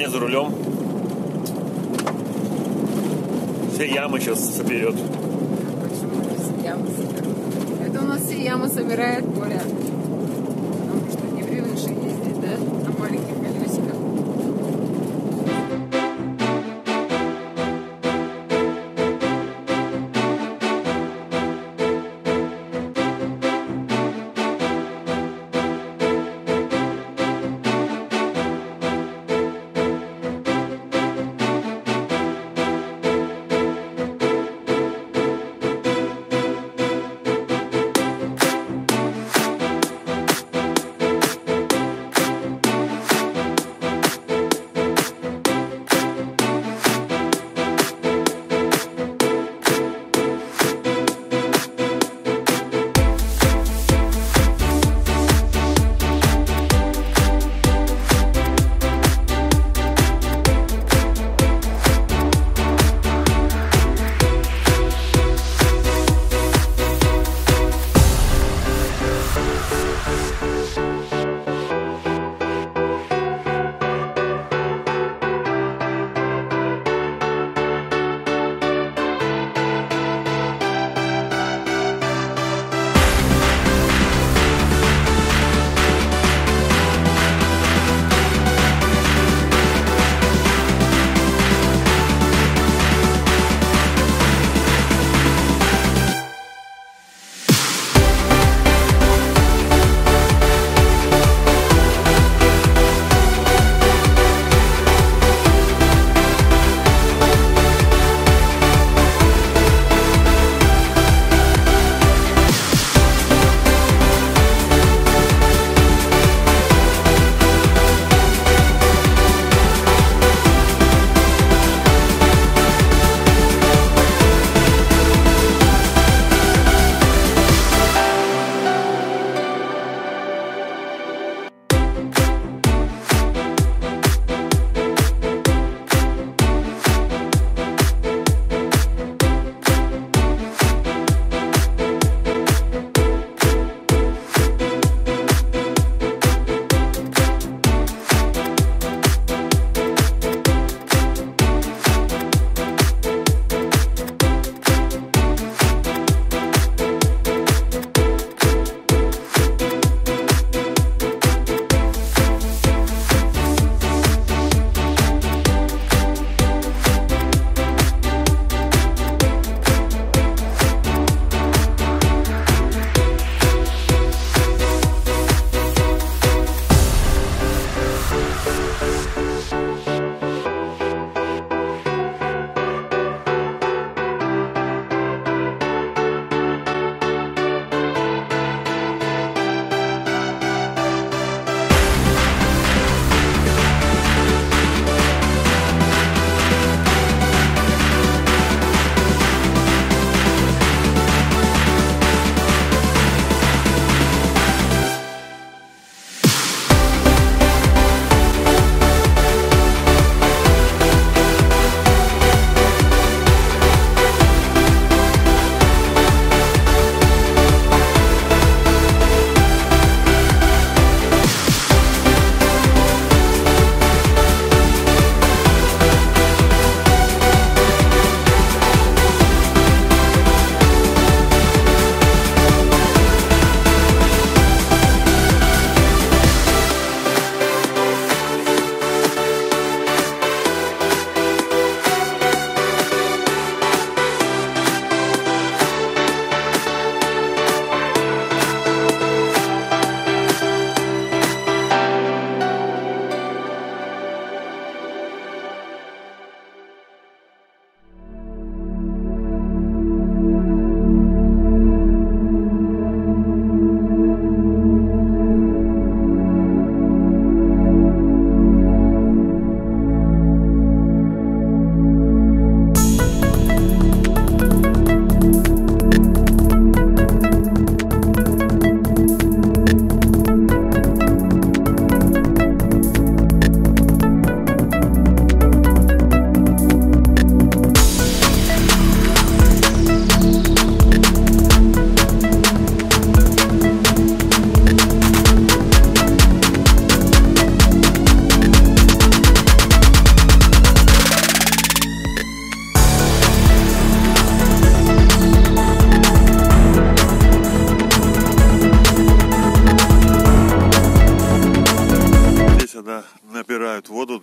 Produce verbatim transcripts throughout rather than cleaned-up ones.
за рулем. Все ямы сейчас соберет. Почему все ямы соберут? Это у нас все ямы собирает Коля. Потому что не привыкший ездить, да? На маленьких колесиках.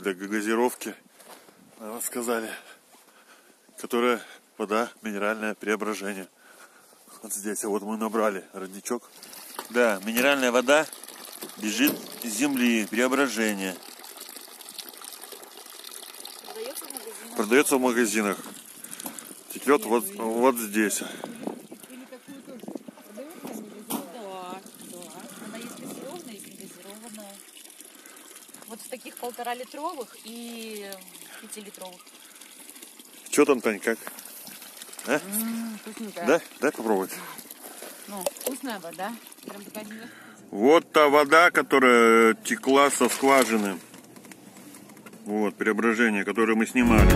для газировки, нам сказали, которая вода минеральное Преображение. Вот здесь, а вот мы набрали родничок. Да, минеральная вода бежит из земли, Преображение. Продается в магазинах. Продается в магазинах. Текет вот, вот здесь. Или такую тоже продается в магазине? Да, да. Она есть газированная и негазированная. Вот в таких полтора-литровых и пятилитровых. Что там, Тань, как? А? М-м, вкусненькая. Да? Дай попробовать. Ну, вкусная вода. Прям такая не- Вот та вода, которая текла со скважины. Вот, Преображение, которое мы снимали.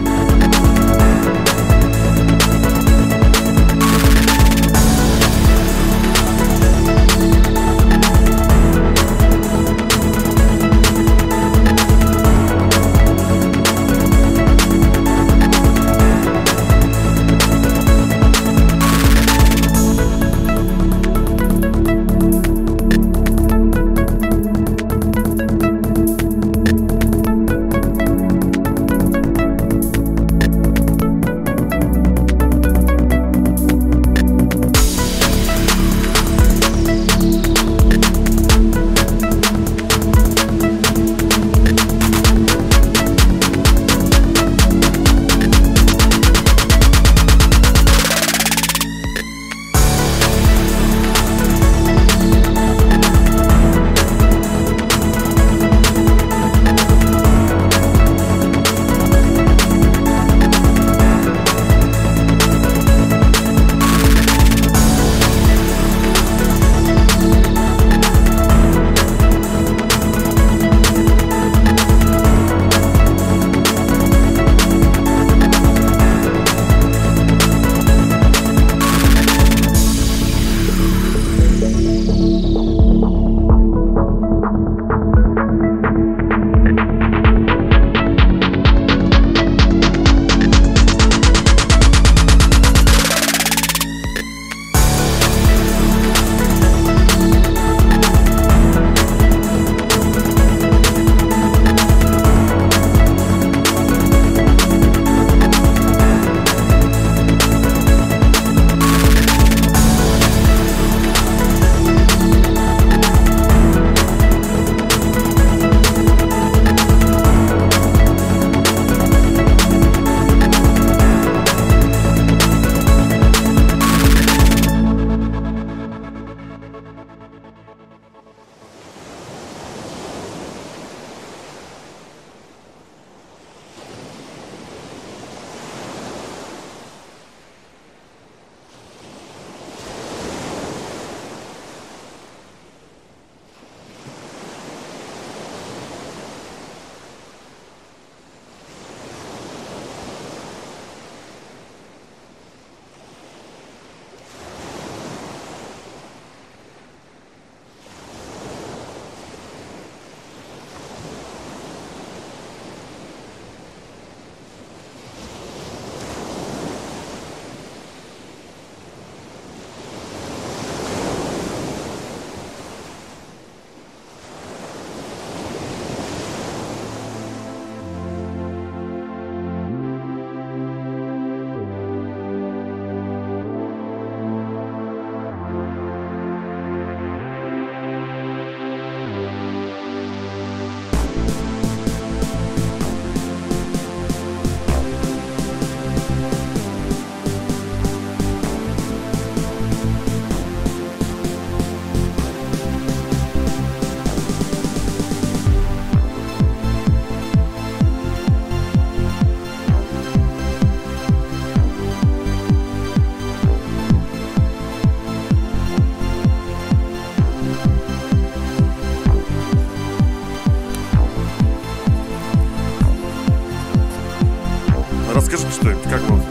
Расскажите что-нибудь, как вам?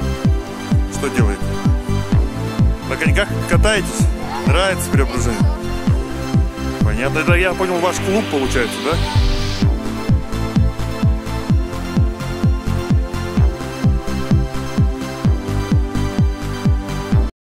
Что делаете? На коньках катаетесь? Нравится Преображение? Понятно, это я понял, ваш клуб получается, да?